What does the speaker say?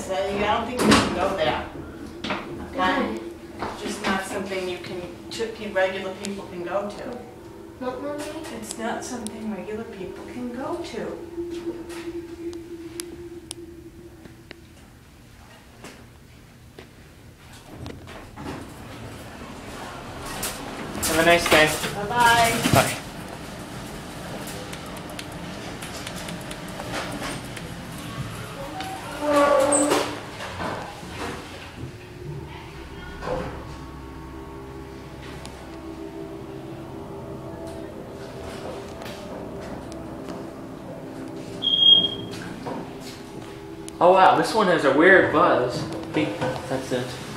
I don't think you can go there. Okay? It's just not something you can, regular people can go to. Not Mommy? It's not something regular people can go to. Have a nice day. Bye-bye. Bye. Oh wow, this one has a weird buzz. I think that's it.